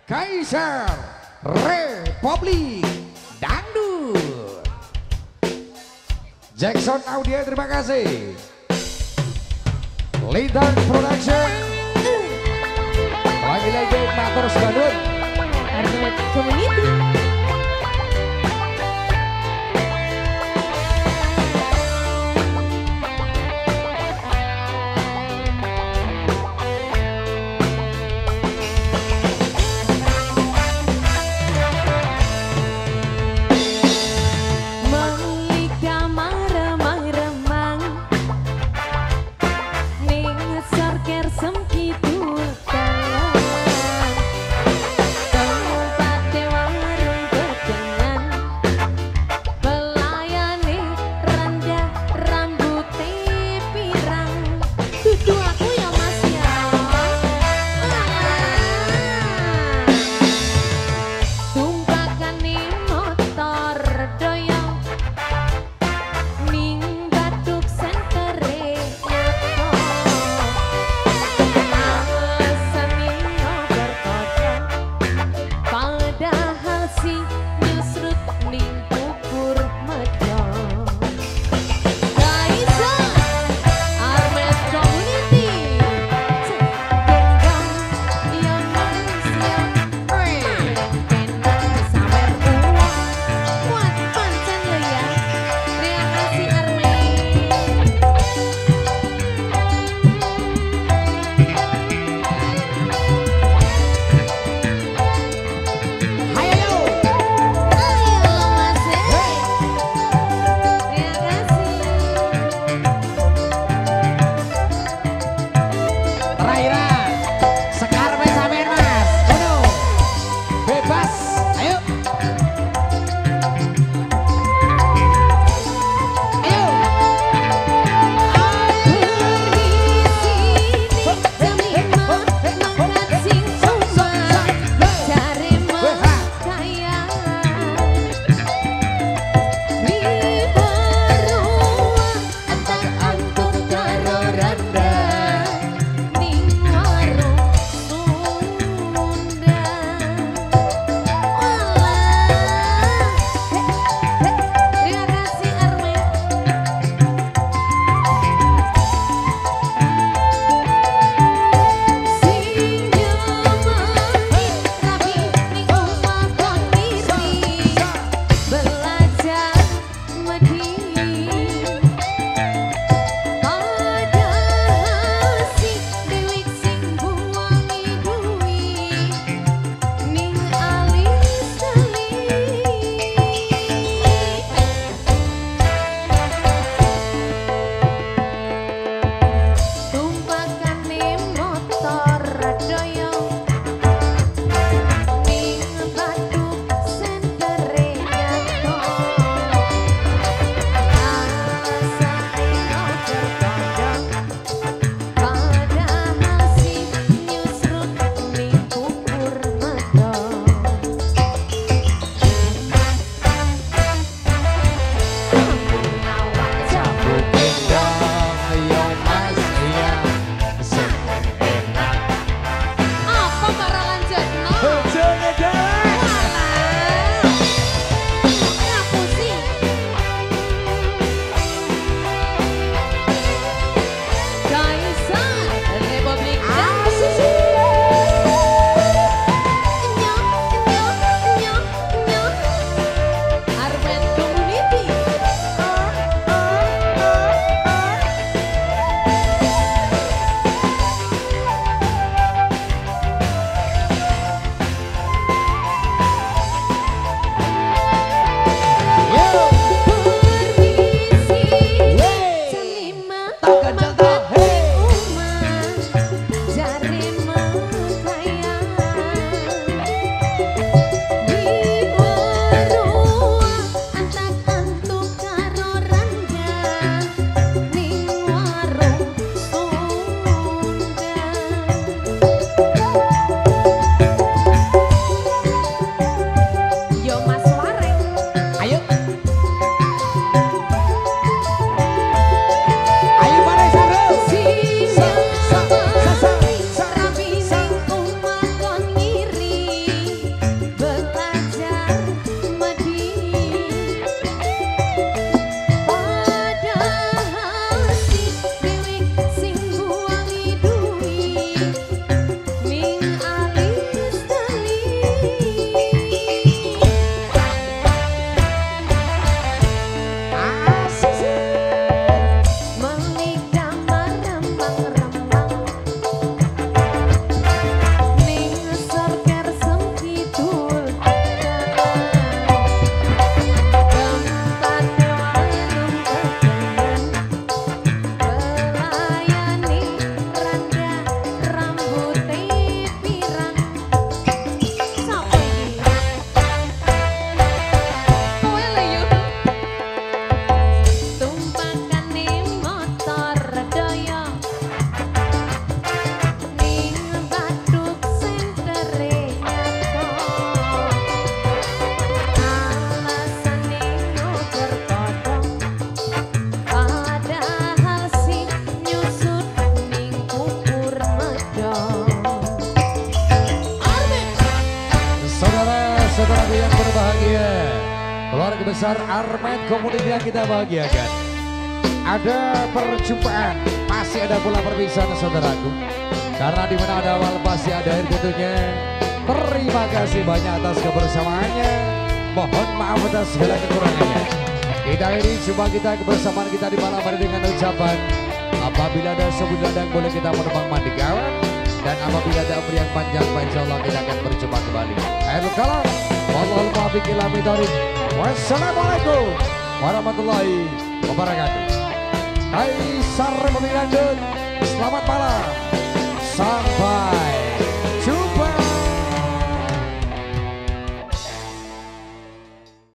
Kaisar Republik Dangdut. Jackson Audio, terima kasih. Lintang Production. Lagi-lagi Matur Bandung. Arnet Community. keluarga besar Armet Community yang kita bahagiakan. Ada perjumpaan, masih ada pula perpisahan saudaraku. Karena di mana ada awal pasti ada akhir tentunya. Terima kasih banyak atas kebersamaannya. Mohon maaf atas segala kekurangannya. Kita ini jumpa kita kebersamaan kita di malam hari dengan ucapan apabila ada sebut ladang boleh kita menerbang mandi kawan. Dan apabila ada umur yang panjang, insya Allah kita akan berjumpa kembali. Akhirul kalam, wallahul muwaffiq ila hidayah. Wassalamualaikum warahmatullahi wabarakatuh. Kaisar Republik Dangdut, selamat malam. Sampai